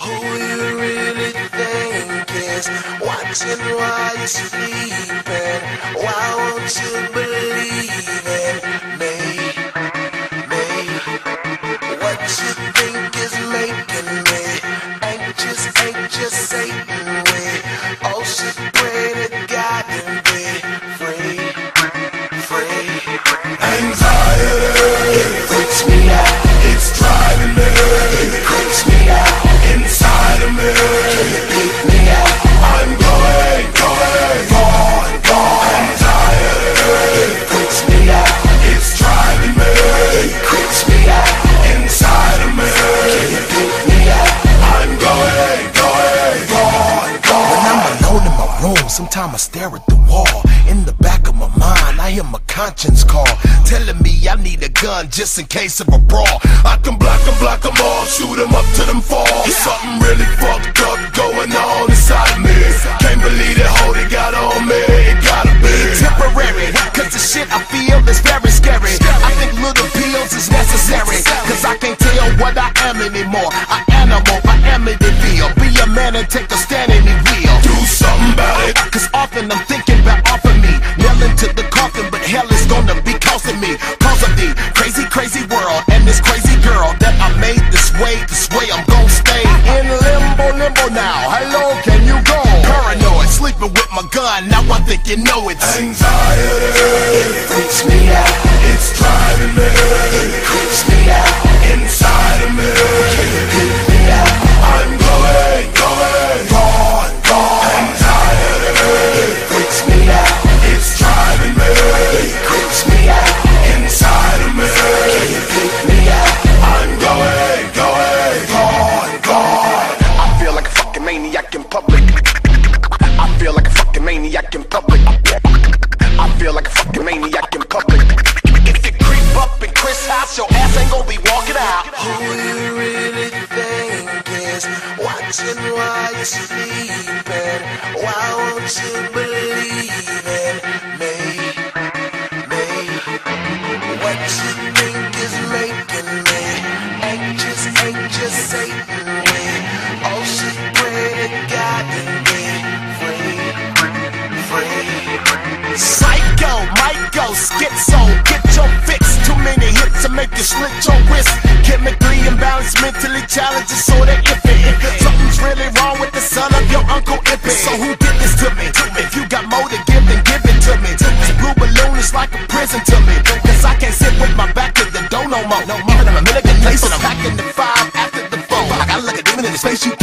Who you really think is watching while you're sleeping? Why won't you believe in me? What you think is making me anxious, Satan? We all should pray to God and be free. Anxiety, it freaks me out. It's driving me. It creeps me out. Inside of me, can you keep me out? I'm going, gone. Anxiety, it freaks me out. It's driving me. It creeps me out. Inside of me, can you keep me out? I'm going, gone. When I'm alone in my room, sometimes I stare at the wall. In the back of my mind, I hear my conscience call, telling me I need a gun just in case of a brawl. I can block them all, shoot them up to them fall. Something really fucked up going on inside me. Can't believe that hoe they got on me. It gotta be temporary, cause the shit I feel is very scary. I think little pills is necessary, cause I can't tell what I am anymore. I am in the field. Be a man and take a stand in the wheel. Do something about it, cause often I'm thinking about offering me nailing to the coffin, but hell is gonna be costing me. Cause of the crazy world and this crazy girl that I made this way I'm gonna stay in limbo now. Hello, can you go? Paranoid, sleeping with my gun, now I think you know it's anxiety. It freaks me out. It's driving me. It creeps me out. Inside of me, can you keep me out? I'm going, gone. Anxiety, it freaks me out. It's driving me. It creeps me out. Inside of me, can you keep me out? I'm going, gone. I feel like a fucking maniac in public. I feel like a fucking maniac in public. I feel like a fucking maniac in public. If you creep up in Chris' house, your ass ain't gonna be walking out. Who you really think is watching while you're sleeping? Why won't you believe in me? What you think is making me anxious, Satan? We all should pray to God and be free. Psycho, Myco, schizo, get your fix. Too many hits to make you slit your wrist. Chemically imbalanced, mentally challenged, so that if something's really wrong with the son of your uncle Ippy. So who did this to me? If you got more to give, then give it to me. This blue balloon is like a prison to me, cause I can't sit with my back to the door no more. Even if I'm in a place and I'm packing the 5 after the 4, I gotta look a demon in the spacesuit.